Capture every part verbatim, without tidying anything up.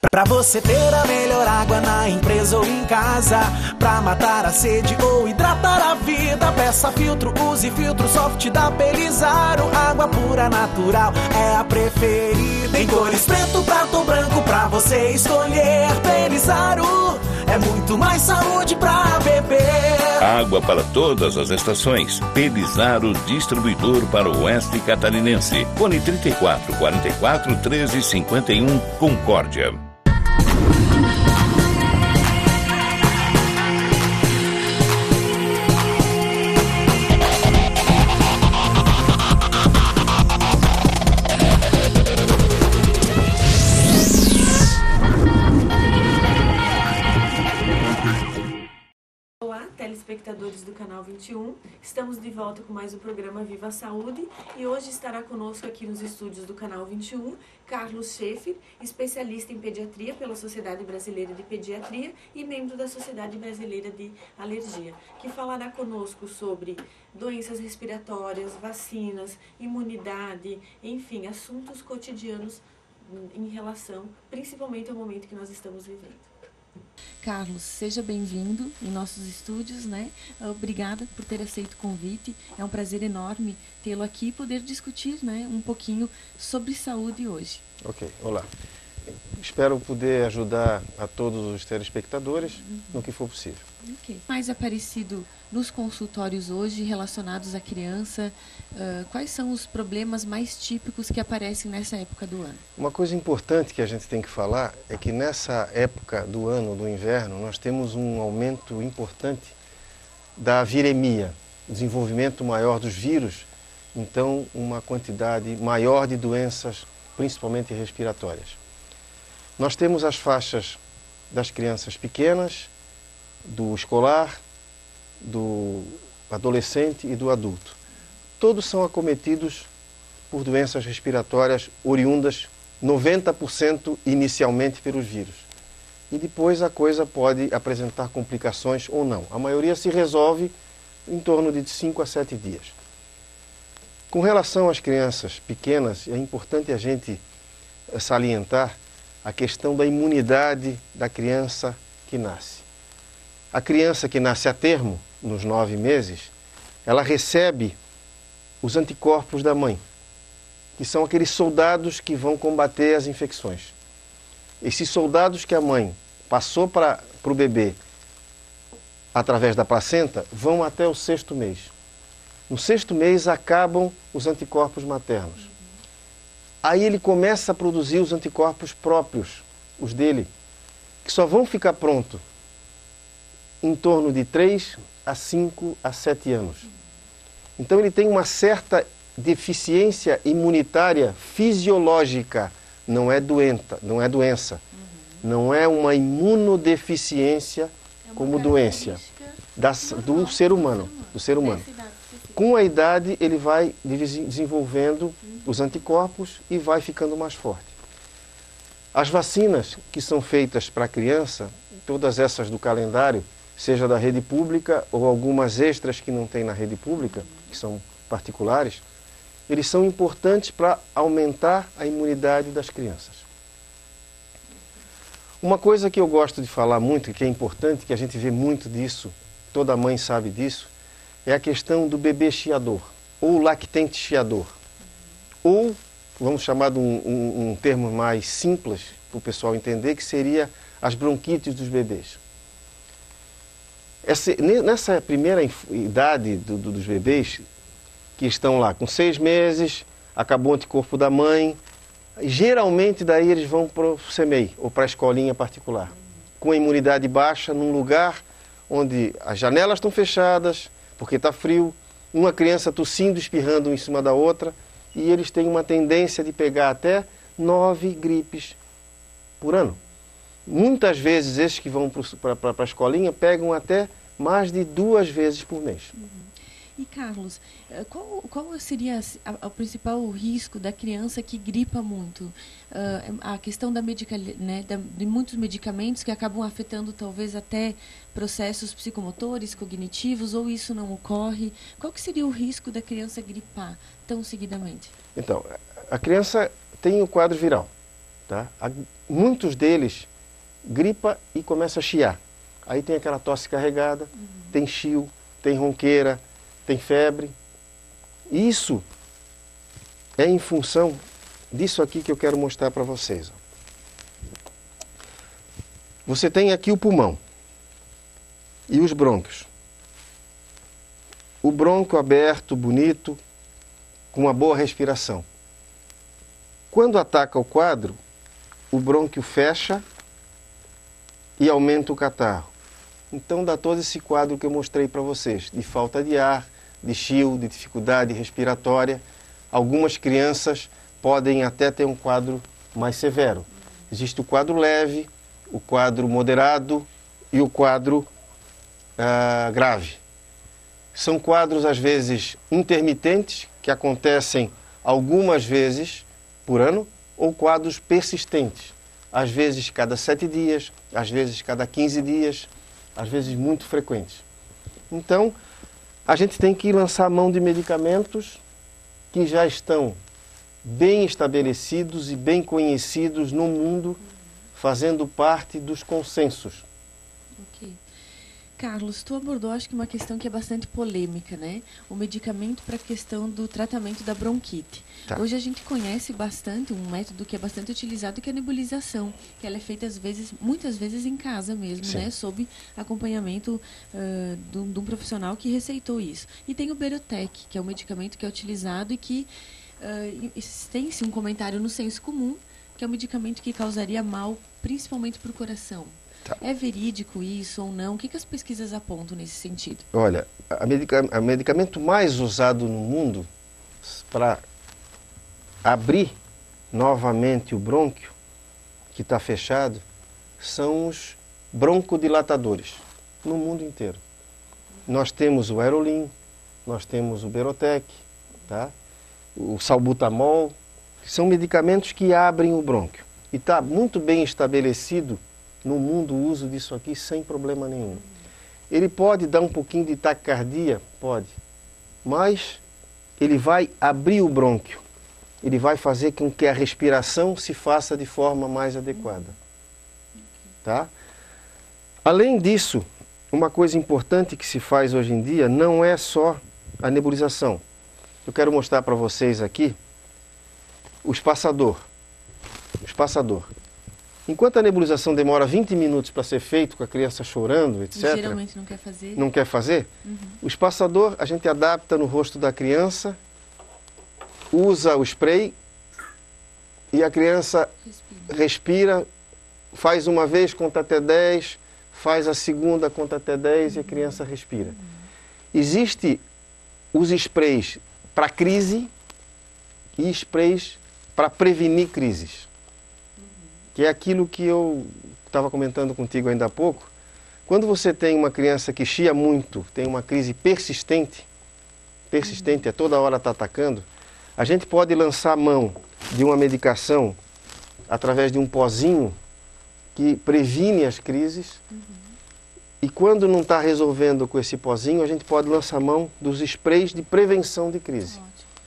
Pra você ter a melhor água na empresa ou em casa, pra matar a sede ou hidratar a vida, peça filtro, use filtro soft da Pelizaro. Água pura, natural, é a preferida. Em cores preto, prato ou branco pra você escolher. Pelizaro é muito mais saúde pra beber. Água para todas as estações. Pelizaro, distribuidor para o oeste catarinense. Fone trinta e quatro, quarenta e quatro, treze, cinquenta e um, Concórdia. Telespectadores do Canal vinte e um, estamos de volta com mais um programa Viva a Saúde e hoje estará conosco aqui nos estúdios do Canal vinte e um, Carlos Schaeffer, especialista em pediatria pela Sociedade Brasileira de Pediatria e membro da Sociedade Brasileira de Alergia, que falará conosco sobre doenças respiratórias, vacinas, imunidade, enfim, assuntos cotidianos em relação, principalmente ao momento que nós estamos vivendo. Carlos, seja bem-vindo em nossos estúdios, né? Obrigada por ter aceito o convite. É um prazer enorme tê-lo aqui e poder discutir, né, um pouquinho sobre saúde hoje. Ok, olá. Espero poder ajudar a todos os telespectadores uhum. no que for possível. Ok. Mais aparecido nos consultórios hoje relacionados à criança, uh, quais são os problemas mais típicos que aparecem nessa época do ano? Uma coisa importante que a gente tem que falar é que nessa época do ano, do inverno, nós temos um aumento importante da viremia, desenvolvimento maior dos vírus, então uma quantidade maior de doenças, principalmente respiratórias. Nós temos as faixas das crianças pequenas, do escolar, do adolescente e do adulto. Todos são acometidos por doenças respiratórias oriundas, noventa por cento inicialmente pelos vírus. E depois a coisa pode apresentar complicações ou não. A maioria se resolve em torno de cinco a sete dias. Com relação às crianças pequenas, é importante a gente salientar a questão da imunidade da criança que nasce. A criança que nasce a termo, nos nove meses, ela recebe os anticorpos da mãe, que são aqueles soldados que vão combater as infecções. Esses soldados que a mãe passou para o bebê através da placenta vão até o sexto mês. No sexto mês acabam os anticorpos maternos. Aí ele começa a produzir os anticorpos próprios, os dele, que só vão ficar prontos em torno de três a cinco a sete anos. Então ele tem uma certa deficiência imunitária fisiológica, não é doenta, não é doença, uhum. não é uma imunodeficiência é uma como doença das, do ser humano, do ser humano. Com a idade ele vai desenvolvendo os anticorpos e vai ficando mais forte. As vacinas que são feitas para a criança, todas essas do calendário, seja da rede pública ou algumas extras que não tem na rede pública, que são particulares, eles são importantes para aumentar a imunidade das crianças. Uma coisa que eu gosto de falar muito, que é importante, que a gente vê muito disso, toda mãe sabe disso, é a questão do bebê chiador, ou lactente chiador. Ou, vamos chamar de um, um, um termo mais simples, para o pessoal entender, que seria as bronquites dos bebês. Essa, nessa primeira idade do, do, dos bebês, que estão lá com seis meses, acabou o anticorpo da mãe, geralmente daí eles vão para o C M E I, ou para a escolinha particular, com a imunidade baixa, num lugar onde as janelas estão fechadas, porque está frio, uma criança tossindo, espirrando em cima da outra, e eles têm uma tendência de pegar até nove gripes por ano. Muitas vezes esses que vão para a escolinha pegam até mais de duas vezes por mês. Uhum. E Carlos, qual, qual seria a, a, o principal risco da criança que gripa muito? Uh, a questão da medica, né, da, de muitos medicamentos que acabam afetando talvez até processos psicomotores, cognitivos, ou isso não ocorre? Qual que seria o risco da criança gripar tão seguidamente? Então, a criança tem o quadro viral. Tá? Muitos deles gripa e começa a chiar. Aí tem aquela tosse carregada, uhum. tem chio, tem ronqueira, tem febre. Isso é em função disso aqui que eu quero mostrar para vocês. Você tem aqui o pulmão e os brônquios. O brônquio aberto, bonito, com uma boa respiração. Quando ataca o quadro, o brônquio fecha e aumenta o catarro. Então dá todo esse quadro que eu mostrei para vocês, de falta de ar, de chio, de dificuldade respiratória. Algumas crianças podem até ter um quadro mais severo. Existe o quadro leve, o quadro moderado e o quadro ah, grave. São quadros, às vezes, intermitentes, que acontecem algumas vezes por ano, ou quadros persistentes, às vezes cada sete dias, às vezes cada quinze dias, às vezes muito frequentes. Então, a gente tem que lançar mão de medicamentos que já estão bem estabelecidos e bem conhecidos no mundo, fazendo parte dos consensos. Ok. Carlos, tu abordou, acho que uma questão que é bastante polêmica, né? O medicamento para a questão do tratamento da bronquite. Tá. Hoje a gente conhece bastante um método que é bastante utilizado, que é a nebulização, que ela é feita às vezes, muitas vezes em casa mesmo, Sim. né? Sob acompanhamento uh, de, um, de um profissional que receitou isso. E tem o Berotec, que é um medicamento que é utilizado e que uh, tem-se um comentário no senso comum, que é um medicamento que causaria mal, principalmente para o coração. Tá. É verídico isso ou não? O que, que as pesquisas apontam nesse sentido? Olha, o medica medicamento mais usado no mundo para abrir novamente o brônquio, que está fechado, são os broncodilatadores, no mundo inteiro. Nós temos o Aerolin, nós temos o Berotec, tá? O salbutamol, que são medicamentos que abrem o brônquio. E está muito bem estabelecido no mundo o uso disso aqui sem problema nenhum. Ele pode dar um pouquinho de taquicardia? Pode. Mas ele vai abrir o brônquio. Ele vai fazer com que a respiração se faça de forma mais adequada. Tá? Além disso, uma coisa importante que se faz hoje em dia não é só a nebulização. Eu quero mostrar para vocês aqui o espaçador. O espaçador. Enquanto a nebulização demora vinte minutos para ser feito, com a criança chorando, etcétera. E geralmente não quer fazer. Não quer fazer? Uhum. O espaçador a gente adapta no rosto da criança, usa o spray e a criança respira, respira faz uma vez, conta até dez, faz a segunda, conta até dez uhum. e a criança respira. Uhum. Existe os sprays para crise e sprays para prevenir crises. Que é aquilo que eu estava comentando contigo ainda há pouco. Quando você tem uma criança que chia muito, tem uma crise persistente, persistente, é toda hora está atacando, a gente pode lançar mão de uma medicação através de um pozinho que previne as crises. Uhum. E quando não está resolvendo com esse pozinho, a gente pode lançar mão dos sprays de prevenção de crise.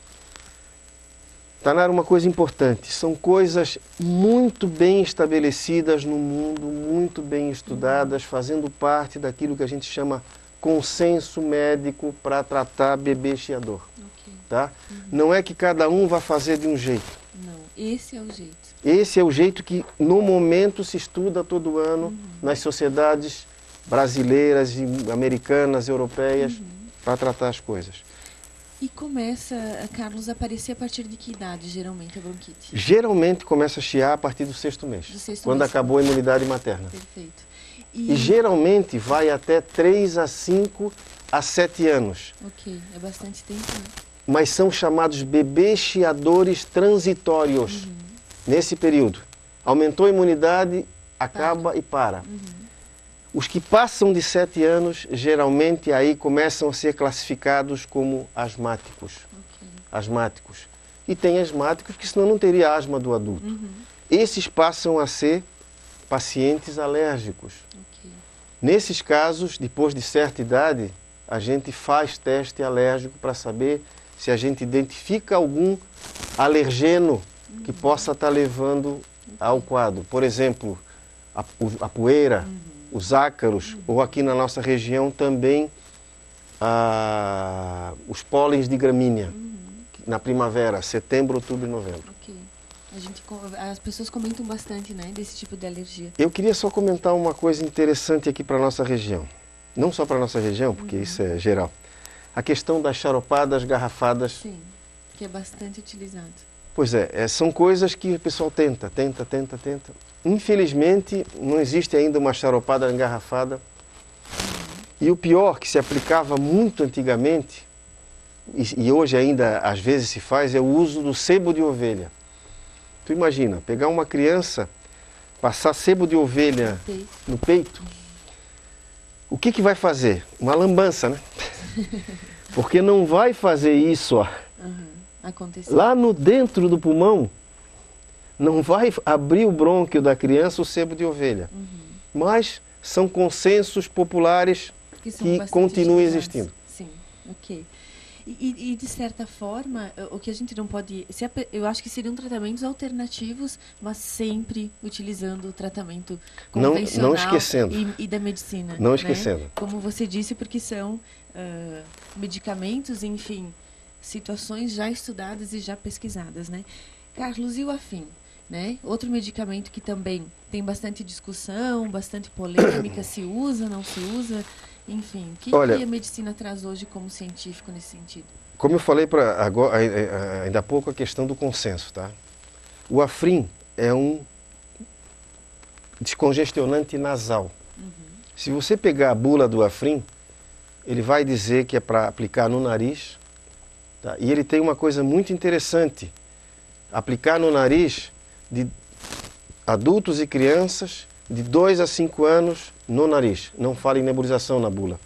Tainara, uma coisa importante, são coisas muito bem estabelecidas no mundo, muito bem estudadas, fazendo parte daquilo que a gente chama consenso médico para tratar bebê chiador. Okay. Tá? Uhum. Não é que cada um vai fazer de um jeito. Não, esse é o jeito. Esse é o jeito que no momento se estuda todo ano uhum. nas sociedades brasileiras, americanas, europeias, uhum. para tratar as coisas. E começa, Carlos, a aparecer a partir de que idade, geralmente, a bronquite? Geralmente começa a chiar a partir do sexto mês, do sexto quando mês. acabou a imunidade materna. Perfeito. E... e geralmente vai até três a cinco a sete anos. Ok, é bastante tempo, né? Mas são chamados bebês chiadores transitórios, uhum. nesse período. Aumentou a imunidade, acaba para. e para. Uhum. Os que passam de sete anos, geralmente aí começam a ser classificados como asmáticos. Okay. Asmáticos. E tem asmáticos que senão não teria asma do adulto. Uhum. Esses passam a ser pacientes alérgicos. Okay. Nesses casos, depois de certa idade, a gente faz teste alérgico para saber se a gente identifica algum alergeno uhum. que possa estar levando ao quadro. Por exemplo, a, a poeira, uhum. os ácaros, uhum. ou aqui na nossa região também a, os pólens de gramínea, uhum. na primavera, setembro, outubro e novembro. Ok. A gente, as pessoas comentam bastante, né, desse tipo de alergia. Eu queria só comentar uma coisa interessante aqui para a nossa região. Não só para a nossa região, porque uhum. isso é geral. A questão das charopadas garrafadas. Sim, que é bastante utilizado. Pois é, é, são coisas que o pessoal tenta, tenta, tenta, tenta. Infelizmente, não existe ainda uma charopada engarrafada. Uhum. E o pior, que se aplicava muito antigamente, e, e hoje ainda às vezes se faz, é o uso do sebo de ovelha. Tu imagina, pegar uma criança, passar sebo de ovelha no peito, no peito. O que que vai fazer? Uma lambança, né? Porque não vai fazer isso, ó. Uhum. Lá no dentro do pulmão, não vai abrir o brônquio da criança o sebo de ovelha. Uhum. Mas são consensos populares que, que continuam existindo. Sim, ok. E, e, de certa forma, o que a gente não pode... Eu acho que seriam tratamentos alternativos, mas sempre utilizando o tratamento convencional não, não esquecendo. E, e da medicina. Não né? esquecendo. Como você disse, porque são uh, medicamentos, enfim, situações já estudadas e já pesquisadas, né? Carlos, e o Afim? Né? Outro medicamento que também tem bastante discussão, bastante polêmica, se usa, não se usa... Enfim, o que, Olha, que a medicina traz hoje como científico nesse sentido? Como eu falei pra agora, ainda há pouco, a questão do consenso, tá? O Afrin é um descongestionante nasal. Uhum. Se você pegar a bula do Afrin, ele vai dizer que é para aplicar no nariz, tá? E ele tem uma coisa muito interessante, aplicar no nariz de adultos e crianças de dois a cinco anos no nariz. Não fala em nebulização na bula.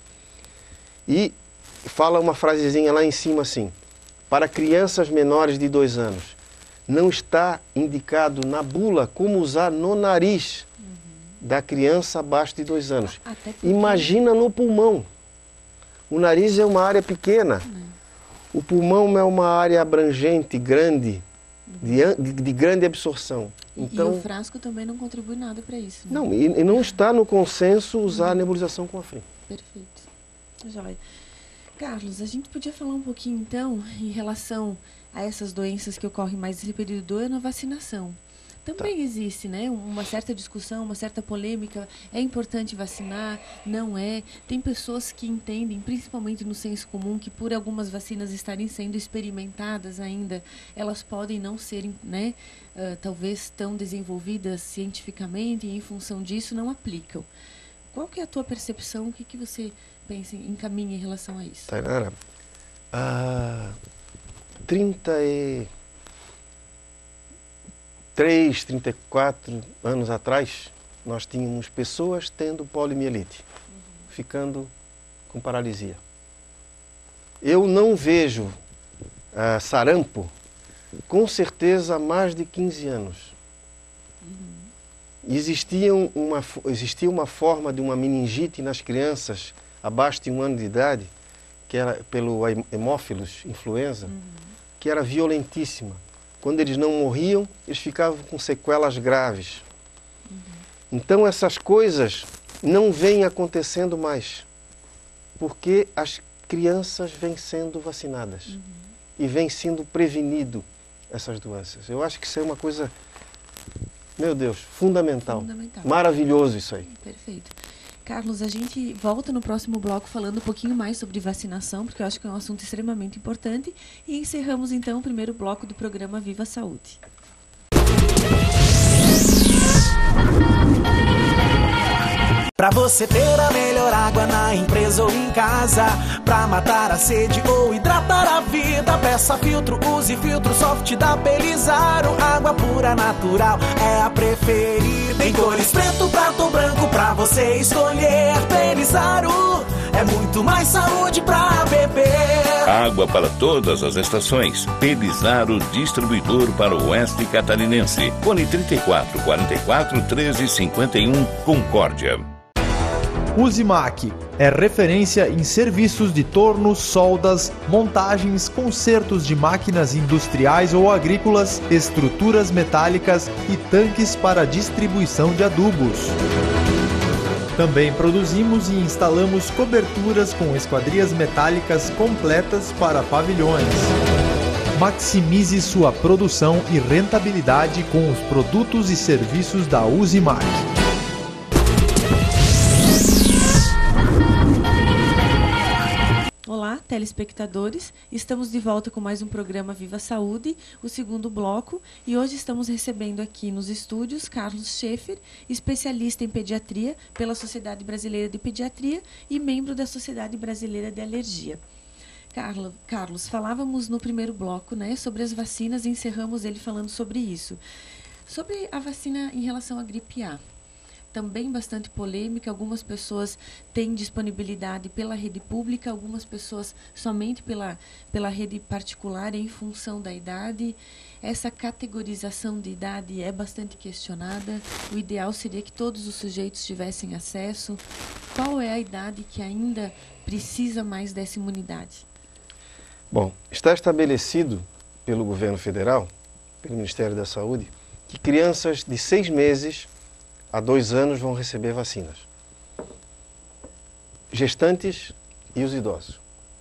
E fala uma frasezinha lá em cima assim: para crianças menores de dois anos. Não está indicado na bula como usar no nariz uhum. da criança abaixo de dois anos. Porque... Imagina no pulmão. O nariz é uma área pequena. Uhum. O pulmão é uma área abrangente, grande, uhum. de, de, de grande absorção. Então, e o frasco também não contribui nada para isso. Né? Não, e, e não está no consenso usar uhum. a nebulização com Afrin. Perfeito. Joia. Carlos, a gente podia falar um pouquinho, então, em relação a essas doenças que ocorrem mais nesse período do ano, a vacinação. Também tá. existe, né, uma certa discussão, uma certa polêmica. É importante vacinar? Não é? Tem pessoas que entendem, principalmente no senso comum, que por algumas vacinas estarem sendo experimentadas ainda, elas podem não serem, né, uh, talvez tão desenvolvidas cientificamente e em função disso não aplicam. Qual que é a tua percepção? O que, que você pensa, encaminha em relação a isso? Tainara, há trinta e três, trinta e quatro anos atrás, nós tínhamos pessoas tendo poliomielite, uhum. ficando com paralisia. Eu não vejo uh, sarampo, com certeza, há mais de quinze anos. Uhum. Existia uma, existia uma forma de uma meningite nas crianças abaixo de um ano de idade, que era pelo hemófilos influenza, uhum. que era violentíssima. Quando eles não morriam, eles ficavam com sequelas graves. Uhum. Então essas coisas não vêm acontecendo mais, porque as crianças vêm sendo vacinadas uhum. e vêm sendo prevenido essas doenças. Eu acho que isso é uma coisa, meu Deus, fundamental. fundamental. Maravilhoso isso aí. Perfeito. Carlos, a gente volta no próximo bloco falando um pouquinho mais sobre vacinação, porque eu acho que é um assunto extremamente importante. E encerramos então o primeiro bloco do programa Viva Saúde. Pra você ter a melhor água na empresa ou em casa, pra matar a sede ou hidratar a vida, peça filtro, use filtro soft da Belizaro. Água pura, natural, é a preferida. Tem cores preto, prato, branco pra você escolher. Belizaro é muito mais saúde pra beber. Água para todas as estações. Belizaro, distribuidor para o oeste catarinense. Fone trinta e quatro, quarenta e quatro, treze, cinquenta e um, Concórdia. Uzimac é referência em serviços de torno, soldas, montagens, consertos de máquinas industriais ou agrícolas, estruturas metálicas e tanques para distribuição de adubos. Também produzimos e instalamos coberturas com esquadrias metálicas completas para pavilhões. Maximize sua produção e rentabilidade com os produtos e serviços da Usimac. Olá, telespectadores. Estamos de volta com mais um programa Viva Saúde, o segundo bloco, e hoje estamos recebendo aqui nos estúdios Carlos Schaeffer, especialista em pediatria pela Sociedade Brasileira de Pediatria e membro da Sociedade Brasileira de Alergia. Carlos, Carlos, falávamos no primeiro bloco, né, sobre as vacinas e encerramos ele falando sobre isso. Sobre a vacina em relação à gripe A. Também bastante polêmica, algumas pessoas têm disponibilidade pela rede pública, algumas pessoas somente pela, pela rede particular em função da idade. Essa categorização de idade é bastante questionada. O ideal seria que todos os sujeitos tivessem acesso. Qual é a idade que ainda precisa mais dessa imunidade? Bom, está estabelecido pelo governo federal, pelo Ministério da Saúde, que crianças de seis meses a dois anos vão receber vacinas. Gestantes e os idosos.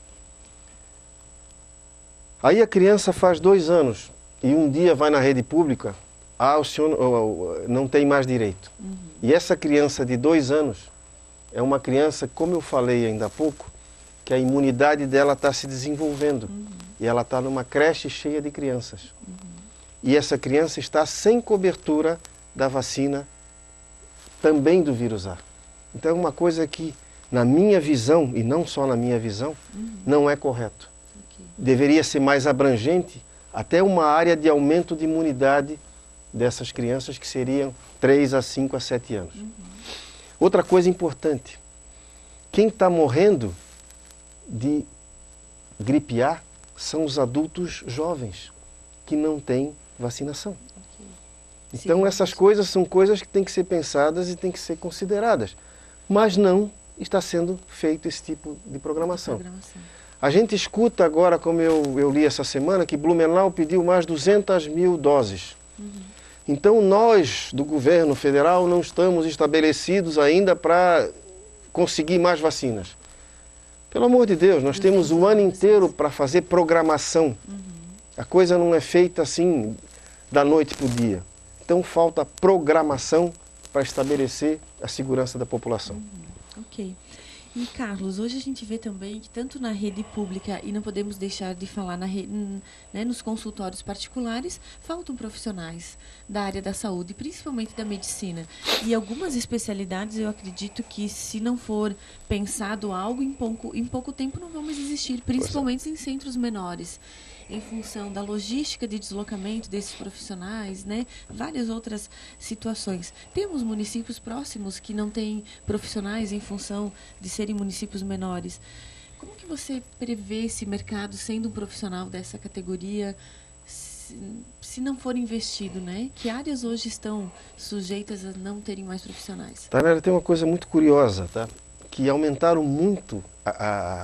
Aí a criança faz dois anos e um dia vai na rede pública, ah, o senhor não tem mais direito. Uhum. E essa criança de dois anos é uma criança, como eu falei ainda há pouco, que a imunidade dela está se desenvolvendo. Uhum. E ela está numa creche cheia de crianças. Uhum. E essa criança está sem cobertura da vacina também do vírus A. Então é uma coisa que, na minha visão, e não só na minha visão, uhum. não é correto. Okay. Deveria ser mais abrangente, até uma área de aumento de imunidade dessas crianças, que seriam três a cinco a sete anos. Uhum. Outra coisa importante, quem está morrendo de gripe A são os adultos jovens, que não têm vacinação. Então, sim, essas coisas são coisas que têm que ser pensadas e têm que ser consideradas. Mas não está sendo feito esse tipo de programação. programação. A gente escuta agora, como eu, eu li essa semana, que Blumenau pediu mais duzentas mil doses. Uhum. Então, nós, do governo federal, não estamos estabelecidos ainda para conseguir mais vacinas. Pelo amor de Deus, nós temos o ano inteiro para fazer programação. Uhum. A coisa não é feita assim, da noite para o dia. Então, falta programação para estabelecer a segurança da população. Uhum, ok. E, Carlos, hoje a gente vê também que tanto na rede pública, e não podemos deixar de falar na rede, né, nos consultórios particulares, faltam profissionais da área da saúde, principalmente da medicina. E algumas especialidades, eu acredito que, se não for pensado algo, em pouco, em pouco tempo não vão mais existir, principalmente em centros menores, em função da logística de deslocamento desses profissionais, né? Várias outras situações. Temos municípios próximos que não têm profissionais em função de serem municípios menores. Como que você prevê esse mercado sendo um profissional dessa categoria, se, se não for investido, né? Que áreas hoje estão sujeitas a não terem mais profissionais? Tainara, tem uma coisa muito curiosa, tá? Que aumentaram muito a,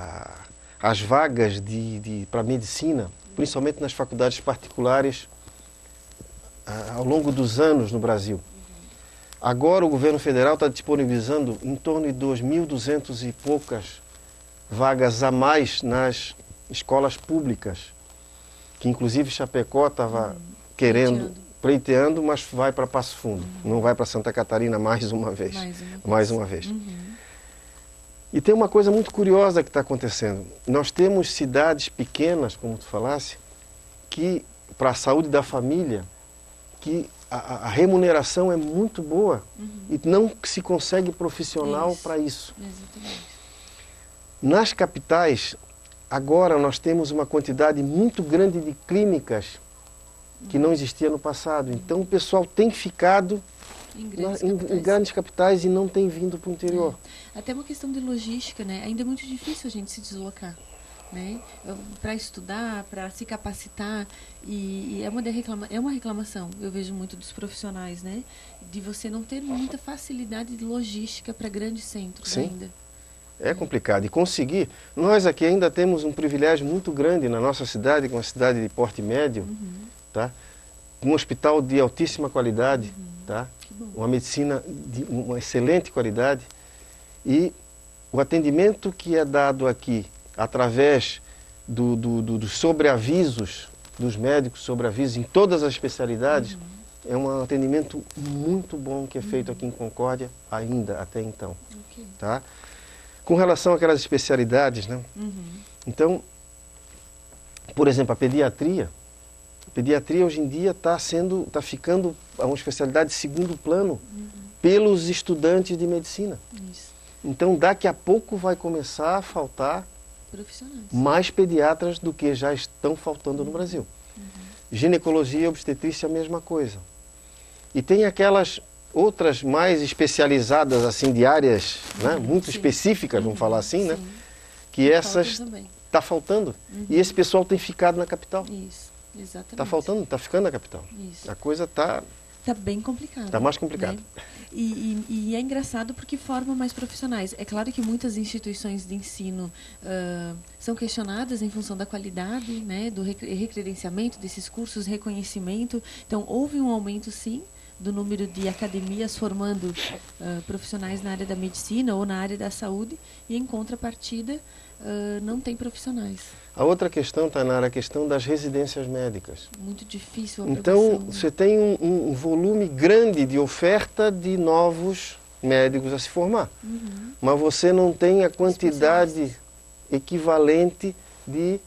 a, as vagas de, de, para medicina, principalmente nas faculdades particulares, ao longo dos anos no Brasil. Agora o governo federal está disponibilizando em torno de dois mil e duzentas e poucas vagas a mais nas escolas públicas, que inclusive Chapecó estava uhum. querendo, pleiteando. pleiteando, mas vai para Passo Fundo, uhum. não vai para Santa Catarina mais uma vez. Mais uma, mais uma vez. Uhum. E tem uma coisa muito curiosa que está acontecendo. Nós temos cidades pequenas, como tu falasse, que, para a saúde da família, que a, a remuneração é muito boa uhum. e não se consegue profissional para isso. Exatamente. Nas capitais, agora nós temos uma quantidade muito grande de clínicas que não existia no passado. Então o pessoal tem ficado Em grandes, Na, em, em grandes capitais e não tem vindo para o interior. É. Até uma questão de logística, né? Ainda é muito difícil a gente se deslocar, né? Para estudar, para se capacitar. E, e é, uma reclama, é uma reclamação, eu vejo muito dos profissionais, né? De você não ter muita facilidade de logística para grandes centros. Sim. Ainda. É complicado. E conseguir... Nós aqui ainda temos um privilégio muito grande na nossa cidade, que é uma cidade de porte médio, uhum. tá? Um hospital de altíssima qualidade, uhum. tá? Uma medicina de uma excelente qualidade. E o atendimento que é dado aqui, através do, do, do, dos sobreavisos dos médicos, sobreavisos em todas as especialidades, uhum. é um atendimento muito bom que é feito aqui em Concórdia ainda, até então. Okay. Tá? Com relação àquelas especialidades, né? Uhum. Então, por exemplo, a pediatria. A pediatria hoje em dia está sendo, está ficando uma especialidade de segundo plano uhum. pelos estudantes de medicina. Isso. Então, daqui a pouco vai começar a faltar mais pediatras do que já estão faltando no Brasil. Uhum. Ginecologia e obstetrícia, a mesma coisa. E tem aquelas outras mais especializadas, assim, de áreas né, muito Sim. específicas, vamos uhum. falar assim, Sim. né? Que essas está faltando. Uhum. E esse pessoal tem ficado na capital. Isso, exatamente. Está faltando, está ficando na capital. Isso. A coisa está... Está bem complicado. Está mais complicado. Né? E, e, e é engraçado porque forma mais profissionais. É claro que muitas instituições de ensino uh, são questionadas em função da qualidade, né, do recredenciamento desses cursos, reconhecimento. Então, houve um aumento, sim, do número de academias formando uh, profissionais na área da medicina ou na área da saúde, e em contrapartida uh, não tem profissionais. A outra questão, Tainara, é a questão das residências médicas. Muito difícil a Então, aprovação, né? você tem um, um volume grande de oferta de novos médicos a se formar. Uhum. Mas você não tem a quantidade equivalente de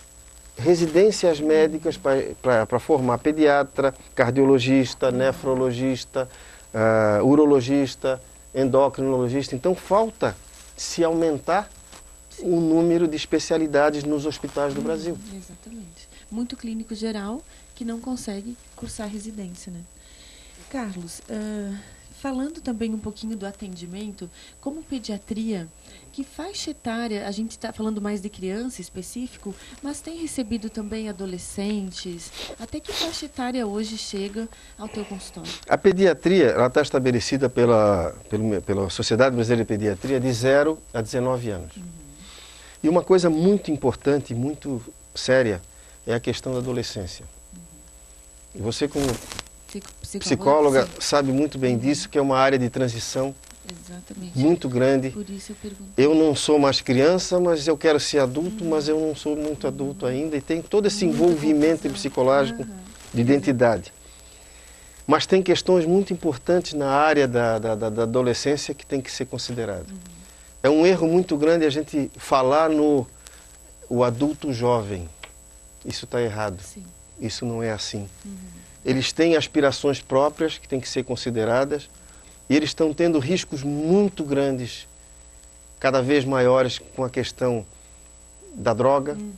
residências médicas para formar pediatra, cardiologista, uhum. nefrologista, uh, urologista, endocrinologista. Então, falta se aumentar o número de especialidades nos hospitais do hum, Brasil. Exatamente. Muito clínico geral que não consegue cursar residência, né? Carlos, uh, falando também um pouquinho do atendimento, como pediatria, que faixa etária, a gente está falando mais de criança específico, mas tem recebido também adolescentes, até que faixa etária hoje chega ao teu consultório? A pediatria, ela está estabelecida pela, pela, pela Sociedade Brasileira de Pediatria de zero a dezenove anos. Uhum. E uma coisa muito importante, muito séria, é a questão da adolescência. E você, como psicóloga, sabe muito bem disso, que é uma área de transição Exatamente. muito grande. Por isso eu pergunto. Eu não sou mais criança, mas eu quero ser adulto, uhum. mas eu não sou muito adulto ainda. E tem todo esse Muita envolvimento confusão. psicológico uhum. de identidade. Mas tem questões muito importantes na área da, da, da, da adolescência que tem que ser considerada. Uhum. É um erro muito grande a gente falar no o adulto jovem. Isso está errado. Sim. Isso não é assim. Uhum. Eles têm aspirações próprias que têm que ser consideradas e eles estão tendo riscos muito grandes, cada vez maiores, com a questão da droga. Uhum.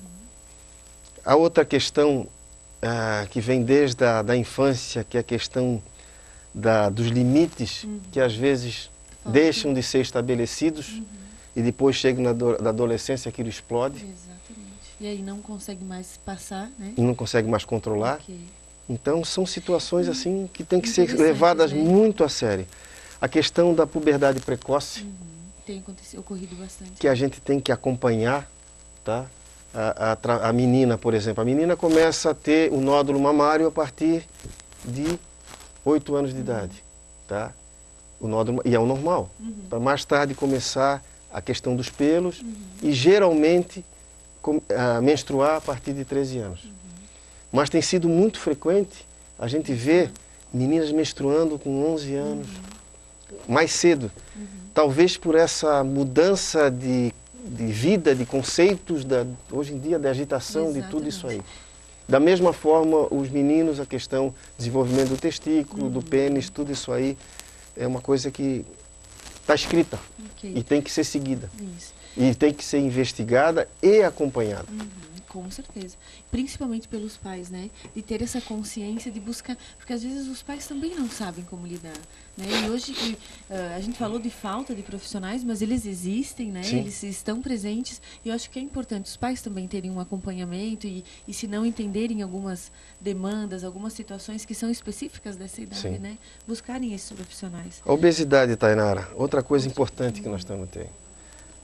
A outra questão ah, que vem desde a da infância, que é a questão da, dos limites, uhum. que às vezes Falta. deixam de ser estabelecidos uhum. e depois chega na do, da adolescência, aquilo explode. Exatamente. E aí não consegue mais passar, né? E não consegue mais controlar. Okay. Então são situações assim que têm que ser levadas, né, muito a sério. A questão da puberdade precoce, uhum. tem acontecido, ocorrido bastante. Que a gente tem que acompanhar, tá? A, a, a menina, por exemplo, a menina começa a ter o nódulo mamário a partir de oito anos de uhum. idade, tá? O nódulo, e é o normal, uhum. para mais tarde começar a questão dos pelos uhum. e geralmente com, uh, menstruar a partir de treze anos. Uhum. Mas tem sido muito frequente a gente ver meninas menstruando com onze anos, uhum. mais cedo. Uhum. Talvez por essa mudança de, de vida, de conceitos, da, hoje em dia, de agitação, Exatamente. de tudo isso aí. Da mesma forma, os meninos, a questão do desenvolvimento do testículo, uhum. do pênis, tudo isso aí é uma coisa que está escrita okay. e tem que ser seguida. Isso. E tem que ser investigada e acompanhada. Uhum, com certeza. Principalmente pelos pais, né? De ter essa consciência de buscar... Porque às vezes os pais também não sabem como lidar, né? E hoje uh, a gente falou de falta de profissionais, mas eles existem, né? Sim. Eles estão presentes. E eu acho que é importante os pais também terem um acompanhamento e, e se não entenderem algumas demandas, algumas situações que são específicas dessa idade, Sim. né? Buscarem esses profissionais. A obesidade, Tainara, outra coisa importante que nós estamos tendo.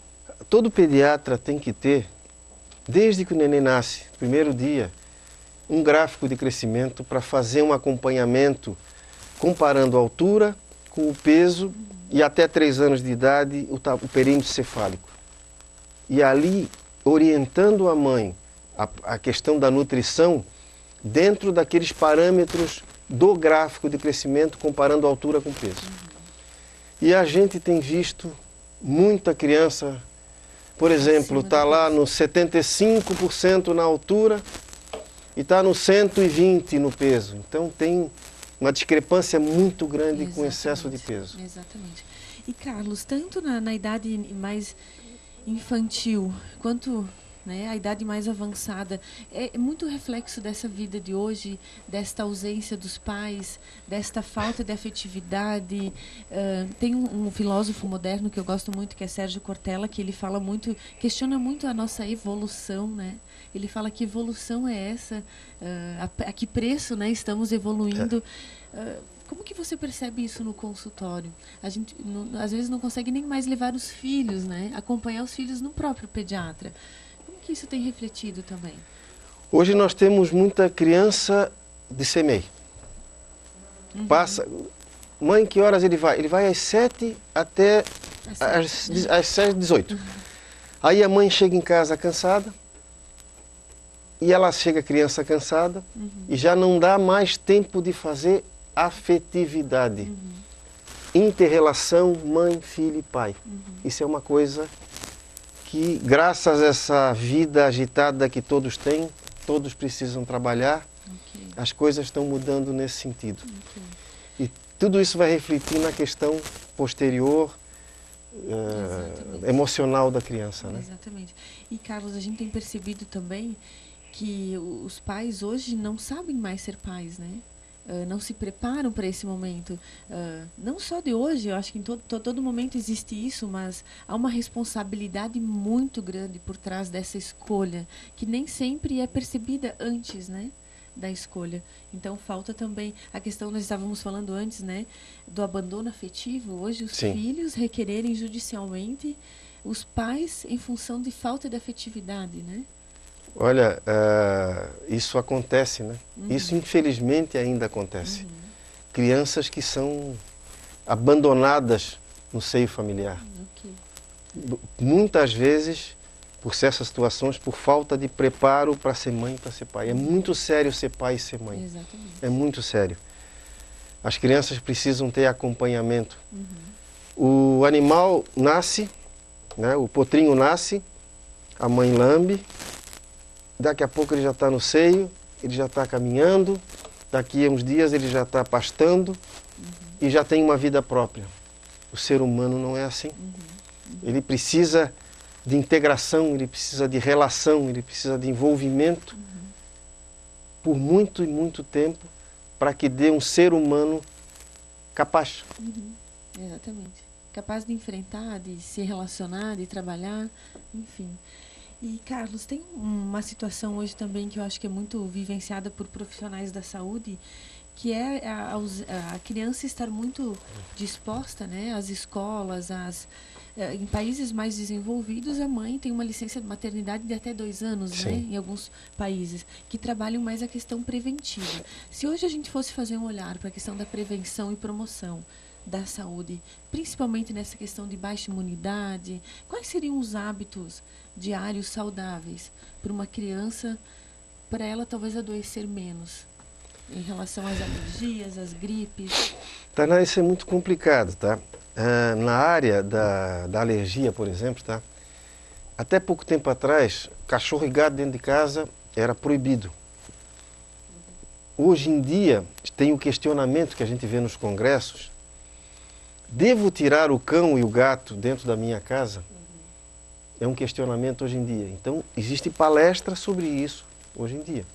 todo pediatra tem que ter, desde que o neném nasce, primeiro dia, um gráfico de crescimento para fazer um acompanhamento comparando a altura com o peso e até três anos de idade o, o perímetro cefálico. E ali orientando a mãe a, a questão da nutrição dentro daqueles parâmetros do gráfico de crescimento comparando a altura com o peso. E a gente tem visto muita criança, por exemplo, está lá no setenta e cinco por cento na altura e está no cento e vinte no peso. Então tem uma discrepância muito grande Exatamente. Com excesso de peso. Exatamente. E Carlos, tanto na, na idade mais infantil quanto, né, a idade mais avançada, é muito reflexo dessa vida de hoje, desta ausência dos pais, desta falta de afetividade. Uh, tem um, um filósofo moderno que eu gosto muito, que é Sérgio Cortella, que ele fala muito, questiona muito a nossa evolução, né? Ele fala que evolução é essa, uh, a, a que preço, né, estamos evoluindo. Uh, como que você percebe isso no consultório? A gente, no, às vezes, não consegue nem mais levar os filhos, né, acompanhar os filhos no próprio pediatra. Como que isso tem refletido também? Hoje nós temos muita criança de C M E I. Uhum. Passa, mãe, que horas ele vai? Ele vai às sete até às, às sete e dezoito. Uhum. Aí a mãe chega em casa cansada, e ela chega criança cansada, uhum. e já não dá mais tempo de fazer afetividade. Uhum. Inter-relação mãe, filho e pai. Uhum. Isso é uma coisa que, graças a essa vida agitada que todos têm, todos precisam trabalhar, okay. as coisas estão mudando nesse sentido. Okay. E tudo isso vai refletir na questão posterior, uh, emocional da criança. Né? Exatamente. E, Carlos, a gente tem percebido também que os pais hoje não sabem mais ser pais, né? Uh, não se preparam para esse momento. Uh, não só de hoje, eu acho que em todo, to, todo momento existe isso, mas há uma responsabilidade muito grande por trás dessa escolha, que nem sempre é percebida antes, né, da escolha. Então falta também a questão, nós estávamos falando antes, né, do abandono afetivo. Hoje os Sim. filhos requererem judicialmente os pais em função de falta de afetividade, né? Olha, uh, isso acontece, né? Uhum. Isso, infelizmente, ainda acontece. Uhum. Crianças que são abandonadas no seio familiar. Okay. Muitas vezes, por certas situações, por falta de preparo para ser mãe e para ser pai. É muito sério ser pai e ser mãe. Exatamente. É muito sério. As crianças precisam ter acompanhamento. Uhum. O animal nasce, né? O potrinho nasce, a mãe lambe, daqui a pouco ele já está no seio, ele já está caminhando, daqui a uns dias ele já está pastando, uhum. e já tem uma vida própria. O ser humano não é assim. Uhum. Uhum. Ele precisa de integração, ele precisa de relação, ele precisa de envolvimento, uhum. por muito e muito tempo, para que dê um ser humano capaz. Uhum. Exatamente. Capaz de enfrentar, de se relacionar, de trabalhar, enfim. E, Carlos, tem uma situação hoje também que eu acho que é muito vivenciada por profissionais da saúde, que é a, a criança estar muito disposta, né, às escolas, às, em países mais desenvolvidos, a mãe tem uma licença de maternidade de até dois anos, né, em alguns países, que trabalham mais a questão preventiva. Se hoje a gente fosse fazer um olhar para a questão da prevenção e promoção da saúde, principalmente nessa questão de baixa imunidade, quais seriam os hábitos diários saudáveis para uma criança, para ela talvez adoecer menos em relação às alergias, às gripes? Tainá, isso é muito complicado, tá? Ah, na área da, da alergia, por exemplo, tá? Até pouco tempo atrás, cachorro e gato dentro de casa era proibido. Hoje em dia, tem o questionamento que a gente vê nos congressos: devo tirar o cão e o gato dentro da minha casa? É um questionamento hoje em dia. Então, existe palestra sobre isso hoje em dia.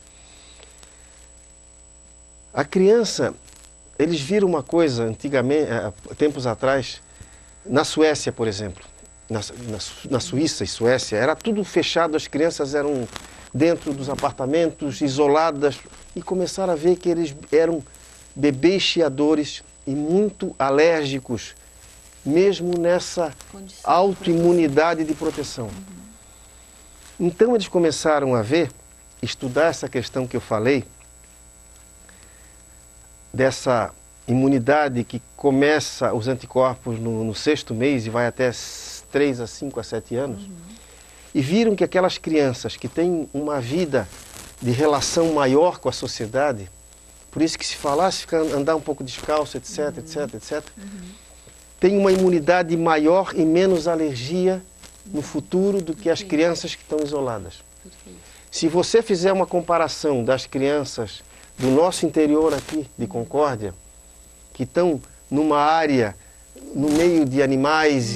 A criança, eles viram uma coisa antigamente, há tempos atrás, na Suécia, por exemplo, na, na, na Suíça e Suécia, era tudo fechado, as crianças eram dentro dos apartamentos, isoladas, e começaram a ver que eles eram bebês chiadores e muito alérgicos mesmo nessa autoimunidade de proteção. Uhum. Então eles começaram a ver, estudar essa questão que eu falei, dessa imunidade que começa os anticorpos no, no sexto mês e vai até três a cinco a sete anos, uhum. e viram que aquelas crianças que têm uma vida de relação maior com a sociedade, por isso que se falasse ficar, andar um pouco descalço, etc, uhum. etc, etc, uhum. tem uma imunidade maior e menos alergia no futuro do que as crianças que estão isoladas. Perfeito. Se você fizer uma comparação das crianças do nosso interior aqui, de Concórdia, que estão numa área, no meio de animais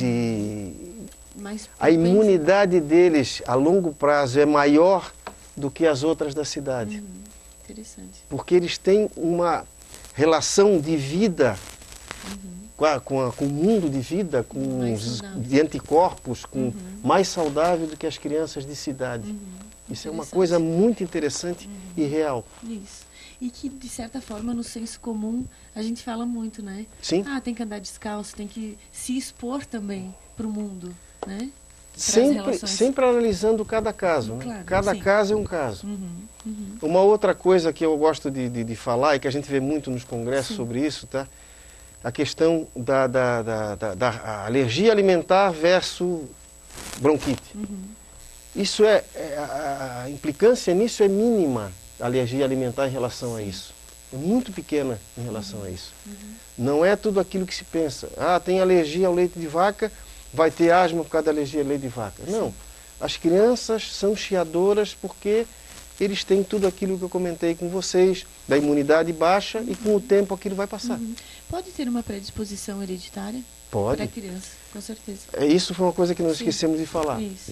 e a imunidade deles a longo prazo é maior do que as outras da cidade. Uhum. Interessante. Porque eles têm uma relação de vida uhum. com, a, com, a, com o mundo de vida, com os, de anticorpos, com, uhum. mais saudável do que as crianças de cidade. Uhum. Isso é uma coisa muito interessante uhum. e real. Isso. E que, de certa forma, no senso comum, a gente fala muito, né? Sim. Ah, tem que andar descalço, tem que se expor também para o mundo, né? Sempre, sempre analisando cada caso, né? Claro, cada sim. caso é um caso. Uhum, uhum. Uma outra coisa que eu gosto de, de, de falar e que a gente vê muito nos congressos sim. sobre isso, tá? A questão da, da, da, da, da alergia alimentar versus bronquite. Uhum. Isso é, é a, a implicância nisso é mínima, a alergia alimentar em relação sim. a isso. É muito pequena em relação uhum. a isso. Uhum. Não é tudo aquilo que se pensa. Ah, tem alergia ao leite de vaca, vai ter asma por causa da alergia ao leite de vaca. Sim. Não. As crianças são chiadoras porque eles têm tudo aquilo que eu comentei com vocês, da imunidade baixa, uhum. e com o tempo aquilo vai passar. Uhum. Pode ter uma predisposição hereditária? Pode. Para a criança, com certeza. É, isso foi uma coisa que nós Sim. esquecemos de falar. Isso.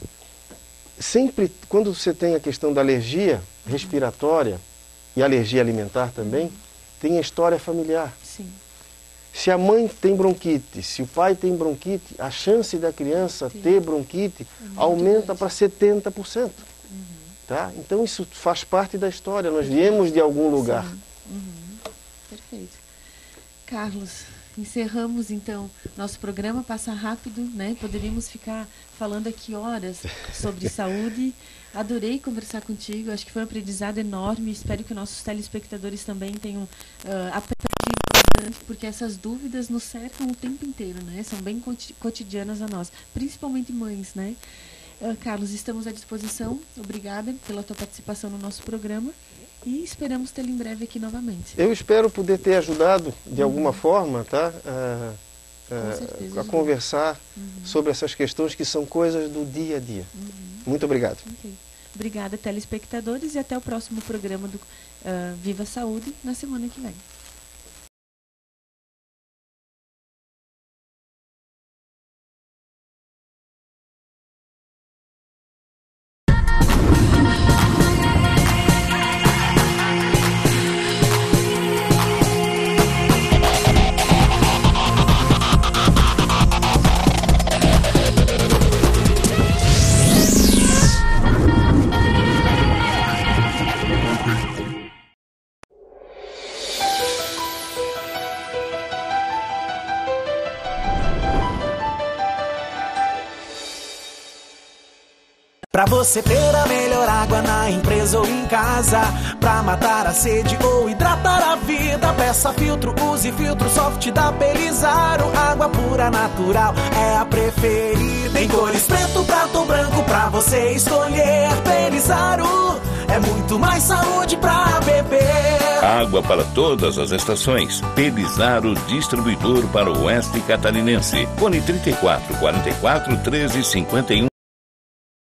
Sempre, quando você tem a questão da alergia respiratória e alergia alimentar também, uhum. tem a história familiar. Sim. Se a mãe tem bronquite, se o pai tem bronquite, a chance da criança Sim. ter bronquite é aumenta para setenta por cento. Uhum. Tá? Então isso faz parte da história, nós viemos de algum lugar. Uhum. Perfeito. Carlos, encerramos então nosso programa, passa rápido, né? Poderíamos ficar falando aqui horas sobre saúde. Adorei conversar contigo, acho que foi um aprendizado enorme, espero que nossos telespectadores também tenham uh, aprendido bastante, porque essas dúvidas nos cercam o tempo inteiro, né? São bem cotidianas a nós, principalmente mães, né? Uh, Carlos, estamos à disposição, obrigada pela tua participação no nosso programa e esperamos tê-lo em breve aqui novamente. Eu espero poder ter ajudado de uhum. alguma forma, tá? Uh, uh, certeza, a conversar uhum. sobre essas questões que são coisas do dia a dia. Uhum. Muito obrigado. Okay. Obrigada, telespectadores, e até o próximo programa do uh, Viva Saúde, na semana que vem. Pra você ter a melhor água na empresa ou em casa, pra matar a sede ou hidratar a vida, peça filtro, use filtro soft da Pelizaro. Água pura, natural, é a preferida. Em cores preto, prato ou branco, pra você escolher. Pelizaro é muito mais saúde pra beber. Água para todas as estações. Pelizaro, distribuidor para o oeste catarinense. Fone trinta e quatro, quarenta e quatro, treze, cinquenta e um.